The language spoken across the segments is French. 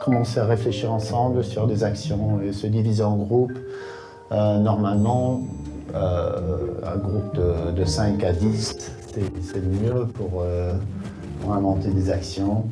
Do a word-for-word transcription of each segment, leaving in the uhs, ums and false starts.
commencer à réfléchir ensemble sur des actions et se diviser en groupes. Euh, normalement, euh, un groupe de, de cinq à dix, c'est mieux pour, euh, pour inventer des actions.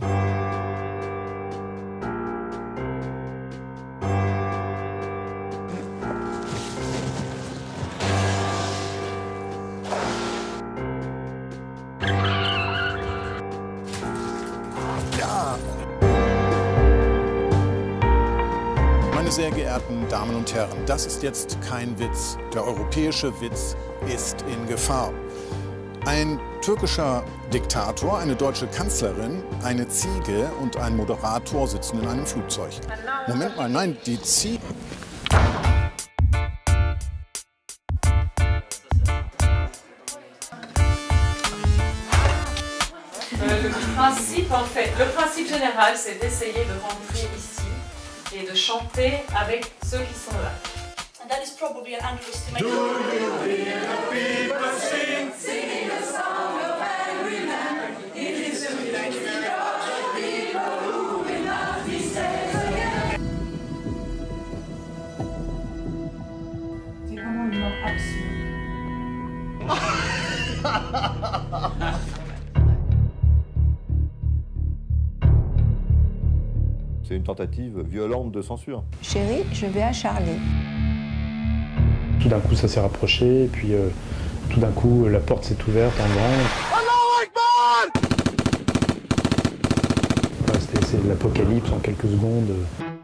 Meine sehr geehrten Damen und Herren, das ist jetzt kein Witz. Der europäische Witz ist in Gefahr. Ein türkischer Diktator, eine deutsche Kanzlerin, eine Ziege und ein Moderator sitzen in einem Flugzeug. Moment mal, nein, die Ziege... Le principe, en fait, le principe général, c'est d'essayer de rentrer ici et de chanter avec ceux qui sont là. And that is probably an underestimation. Do you hear the people sing, singing a song of every land? It is the music of the people who will love these days again. C'est vraiment une mort absurde. C'est une tentative violente de censure. Chérie, je vais à Charlie. Tout d'un coup, ça s'est rapproché, et puis euh, tout d'un coup, la porte s'est ouverte en grand. Voilà, c'était l'apocalypse en quelques secondes.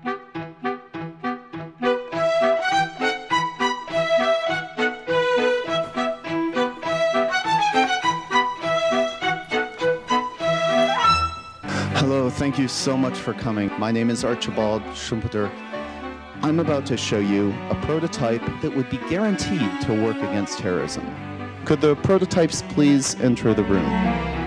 Hello, thank you so much for coming. My name is Archibald Schumpeter. I'm about to show you a prototype that would be guaranteed to work against terrorism. Could the prototypes please enter the room?